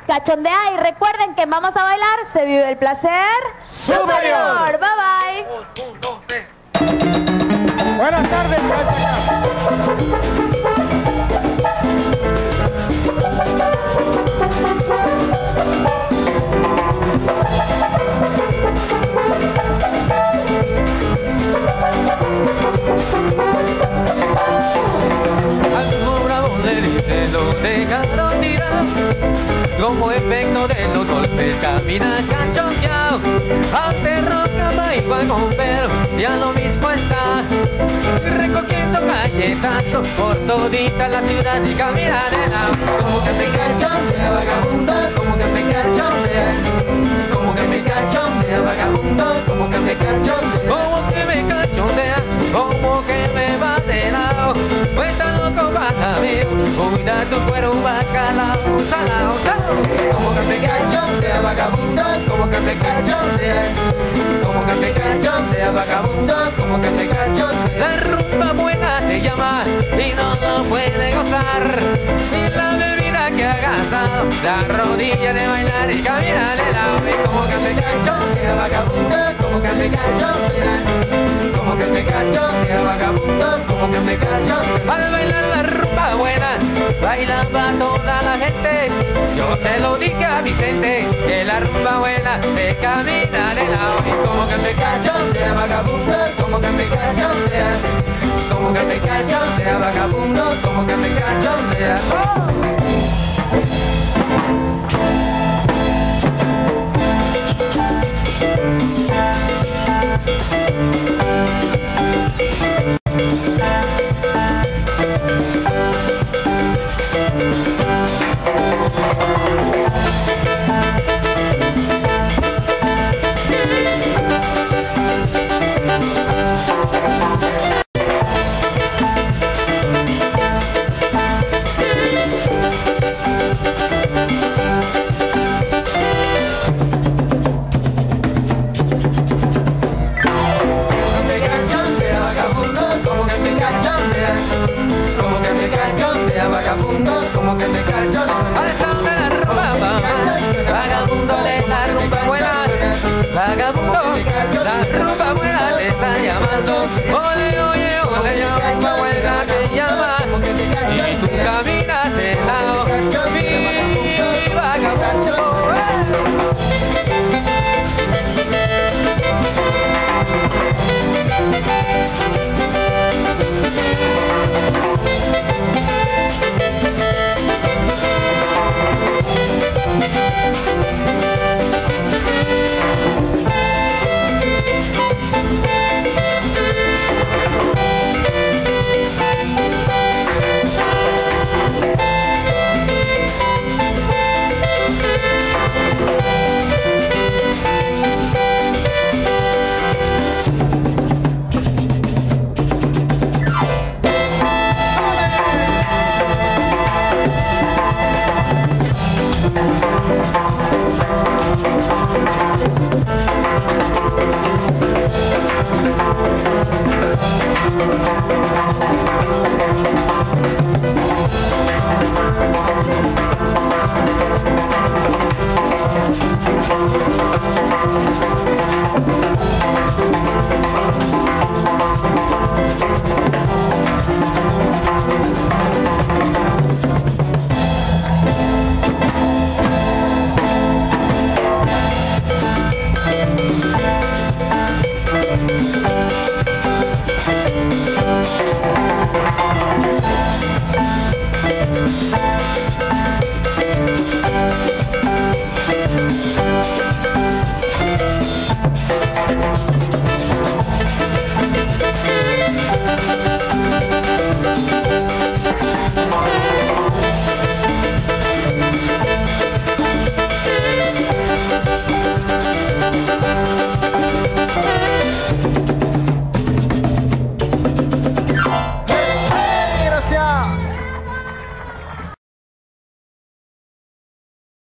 cachondea y recuerden que Vamos a Bailar se vive el placer superior. Bye bye. Buenas tardes, lo dejaron tirar como efecto de los golpes, camina cachondeado, aunque roca igual con pero ya lo mismo está recogiendo galletazos por todita la ciudad y camina de lado como que me cachondea vagabundo, como que me cachondea, como que me cachondea vagabundo, como que me cachondea, como que me cachondea, como que me va de lado, pues tan loco para mí. Cuida tu cuero bacalao, salao, salao. Como que me cachondea vagabundo, como que me cachondea, como que me cachondea vagabundo, como que me cachondea. La rumba buena te llama y no lo puede gozar. Ni la bebida que ha gastado, la rodilla de bailar y caminar de lado. Como que me cachondea vagabundo, como que me cachondea, como que me cachondea vagabundo, como que me cachondea. Al bailar la rumba buena baila para toda la gente. Yo se lo dije a Vicente, que la rumba buena se camina de lado. Y como que me cachondea vagabundo, como que me cachondea, como que me cachondea vagabundo, como que me cachondea. ¡Oh!